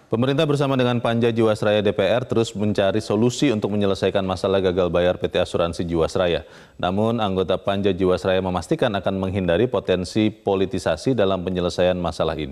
Pemerintah bersama dengan Panja Jiwasraya DPR terus mencari solusi untuk menyelesaikan masalah gagal bayar PT Asuransi Jiwasraya. Namun, anggota Panja Jiwasraya memastikan akan menghindari potensi politisasi dalam penyelesaian masalah ini.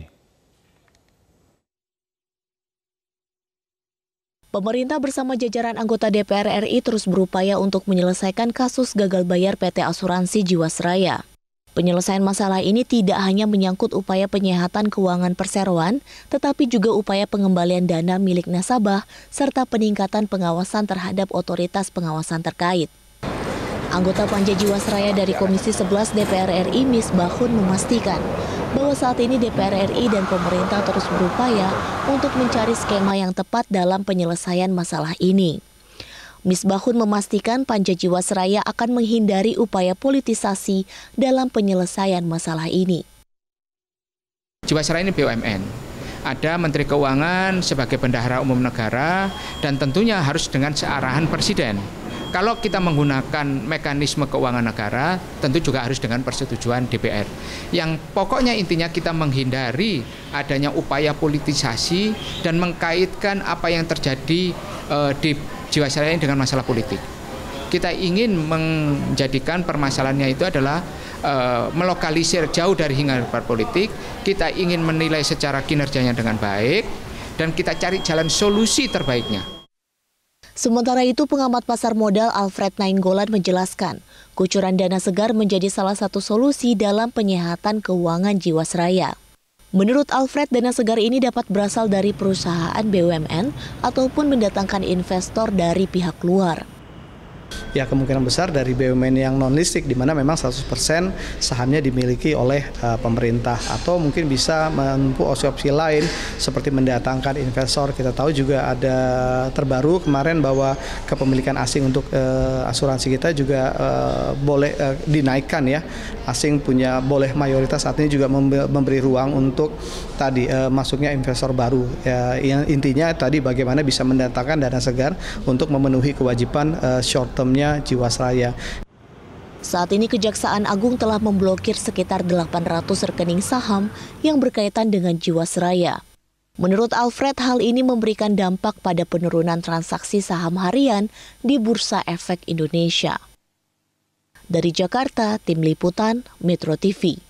Pemerintah bersama jajaran anggota DPR RI terus berupaya untuk menyelesaikan kasus gagal bayar PT Asuransi Jiwasraya. Penyelesaian masalah ini tidak hanya menyangkut upaya penyehatan keuangan perseroan, tetapi juga upaya pengembalian dana milik nasabah, serta peningkatan pengawasan terhadap otoritas pengawasan terkait. Anggota Panja Jiwasraya dari Komisi 11 DPR RI, Misbahun, memastikan bahwa saat ini DPR RI dan pemerintah terus berupaya untuk mencari skema yang tepat dalam penyelesaian masalah ini. Misbahun memastikan Panja Jiwasraya akan menghindari upaya politisasi dalam penyelesaian masalah ini. Jiwasraya ini BUMN, ada Menteri Keuangan sebagai bendahara umum negara dan tentunya harus dengan searahan Presiden. Kalau kita menggunakan mekanisme keuangan negara, tentu juga harus dengan persetujuan DPR. Yang pokoknya intinya kita menghindari adanya upaya politisasi dan mengkaitkan apa yang terjadi di Jiwasraya ini dengan masalah politik. Kita ingin menjadikan permasalahannya itu adalah melokalisir jauh dari hingar-bingar politik. Kita ingin menilai secara kinerjanya dengan baik dan kita cari jalan solusi terbaiknya. Sementara itu, pengamat pasar modal Alfred Nainggolan menjelaskan, kucuran dana segar menjadi salah satu solusi dalam penyehatan keuangan Jiwasraya. Menurut Alfred, dana segar ini dapat berasal dari perusahaan BUMN ataupun mendatangkan investor dari pihak luar. Ya, kemungkinan besar dari BUMN yang non-listik, di mana memang 100% sahamnya dimiliki oleh pemerintah, atau mungkin bisa menempuh opsi-opsi lain seperti mendatangkan investor. Kita tahu juga ada terbaru kemarin bahwa kepemilikan asing untuk asuransi kita juga boleh dinaikkan ya. Asing punya boleh mayoritas, saat ini juga memberi ruang untuk tadi masuknya investor baru. Ya, intinya tadi bagaimana bisa mendatangkan dana segar untuk memenuhi kewajiban short termnya Jiwasraya. Saat ini Kejaksaan Agung telah memblokir sekitar 800 rekening saham yang berkaitan dengan Jiwasraya. Menurut Alfred, hal ini memberikan dampak pada penurunan transaksi saham harian di Bursa Efek Indonesia. Dari Jakarta, Tim Liputan Metro TV.